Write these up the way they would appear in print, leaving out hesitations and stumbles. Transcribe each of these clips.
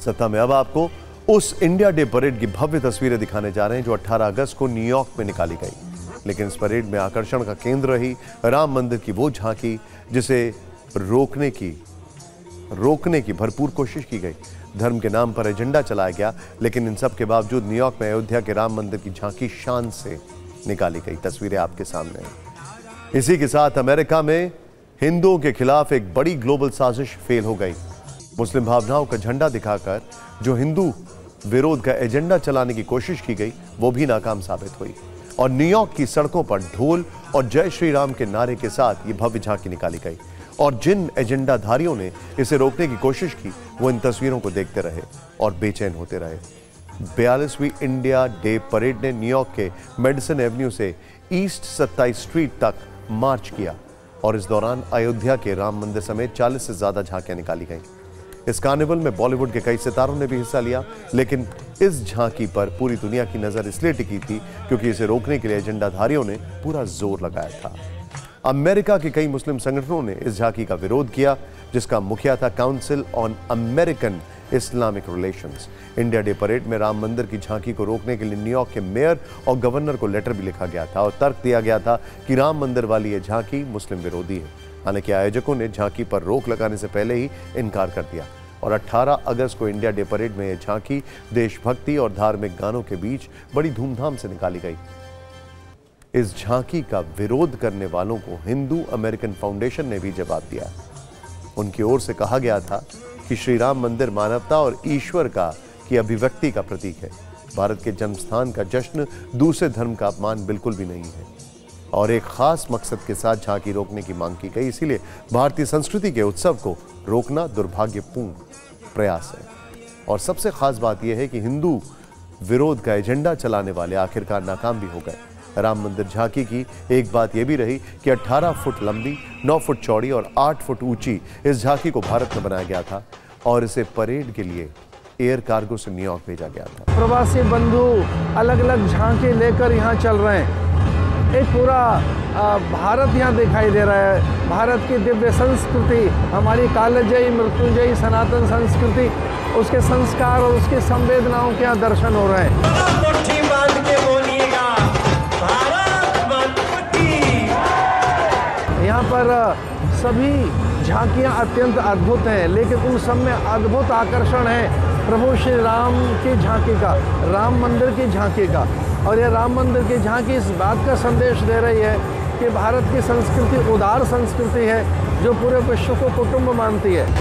सत्ता में अब आपको उस इंडिया डे परेड की भव्य तस्वीरें दिखाने जा रहे हैं जो 18 अगस्त को न्यूयॉर्क में निकाली गई। लेकिन इस परेड में आकर्षण का केंद्र रही राम मंदिर की वो झांकी जिसे रोकने की भरपूर कोशिश की गई। धर्म के नाम पर एजेंडा चलाया गया, लेकिन इन सब के बावजूद न्यूयॉर्क में अयोध्या के राम मंदिर की झांकी शान से निकाली गई। तस्वीरें आपके सामने हैं। इसी के साथ अमेरिका में हिंदुओं के खिलाफ एक बड़ी ग्लोबल साजिश फेल हो गई। मुस्लिम भावनाओं का झंडा दिखाकर जो हिंदू विरोध का एजेंडा चलाने की कोशिश की गई वो भी नाकाम साबित हुई और न्यूयॉर्क की सड़कों पर ढोल और जय श्री राम के नारे के साथ ये भव्य झांकी निकाली गई। और जिन एजेंडाधारियों ने इसे रोकने की कोशिश की वो इन तस्वीरों को देखते रहे और बेचैन होते रहे। 42वीं इंडिया डे परेड ने न्यूयॉर्क के मेडिसन एवेन्यू से ईस्ट 27 स्ट्रीट तक मार्च किया और इस दौरान अयोध्या के राम मंदिर समेत 40 से ज्यादा झांकियां निकाली गईं। इस कार्निवल में बॉलीवुड के कई सितारों ने भी हिस्सा लिया, लेकिन इस झांकी पर पूरी दुनिया की नजर इसलिए टिकी थी क्योंकि इसे रोकने के लिए एजेंडाधारियों ने पूरा जोर लगाया था। अमेरिका के कई मुस्लिम संगठनों ने इस झांकी का विरोध किया, जिसका मुखिया था council on American Islamic relations. India day parade में राम मंदिर की झांकी को रोकने के लिए न्यूयॉर्क के मेयर और गवर्नर को लेटर भी लिखा गया था और तर्क दिया गया था कि राम मंदिर वाली ये झांकी मुस्लिम विरोधी है। हालांकि आयोजकों ने झांकी पर रोक लगाने से पहले ही इनकार कर दिया और 18 अगस्त को इंडिया डे परेड में यह झांकी देशभक्ति और धार्मिक गानों के बीच बड़ी धूमधाम से निकाली गई। इस झांकी का विरोध करने वालों को हिंदू अमेरिकन फाउंडेशन ने भी जवाब दिया। उनकी ओर से कहा गया था कि श्री राम मंदिर मानवता और ईश्वर की अभिव्यक्ति का प्रतीक है। भारत के जन्मस्थान का जश्न दूसरे धर्म का अपमान बिल्कुल भी नहीं है और एक खास मकसद के साथ झांकी रोकने की मांग की गई। इसीलिए भारतीय संस्कृति के उत्सव को रोकना दुर्भाग्यपूर्ण प्रयास है। और सबसे खास बात यह है कि हिंदू विरोध का एजेंडा चलाने वाले आखिरकार नाकाम भी हो गए। राम मंदिर झांकी की एक बात यह भी रही कि 18 फुट लंबी, 9 फुट चौड़ी और 8 फुट ऊंची इस झांकी को भारत में बनाया गया था और इसे परेड के लिए एयर कार्गो से न्यूयॉर्क भेजा गया था। प्रवासी बंधु अलग अलग झांकी लेकर यहाँ चल रहे हैं। एक पूरा भारत यहाँ दिखाई दे रहा है। भारत की दिव्य संस्कृति, हमारी कालजयी मृत्युंजयी सनातन संस्कृति, उसके संस्कार और उसकी संवेदनाओं के यहाँ दर्शन हो रहे हैं। यहाँ पर सभी झांकियाँ अत्यंत अद्भुत हैं, लेकिन उन सब में अद्भुत आकर्षण है प्रभु श्री राम की झांकी का, राम मंदिर की झांकी का। और ये राम मंदिर की झांकी इस बात का संदेश दे रही है कि भारत की संस्कृति उदार संस्कृति है जो पूरे विश्व को कुटुंब मानती है।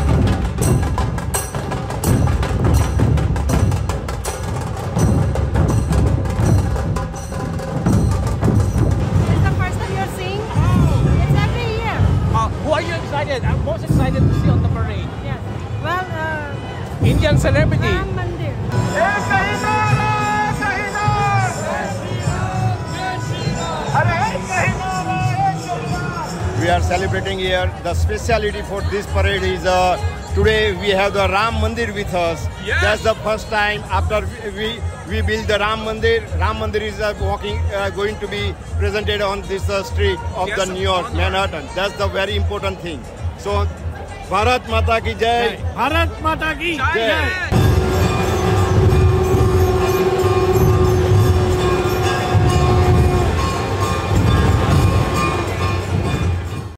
I'm most excited to see on the parade. Yes. Well, Indian celebrity. Ram Mandir. We are celebrating here. The speciality for this parade is today we have the Ram Mandir with us. Yes. That's the first time after we build the Ram Mandir. Ram Mandir is going to be presented on this street of the New York, Manhattan. That's the very important thing. So, Bharat Mata ki Jai. Bharat Mata ki Jai.